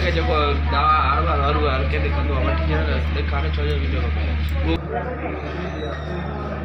के जो दवा हर के दिखंदो वठी ॾेखारे छो जो वीडियो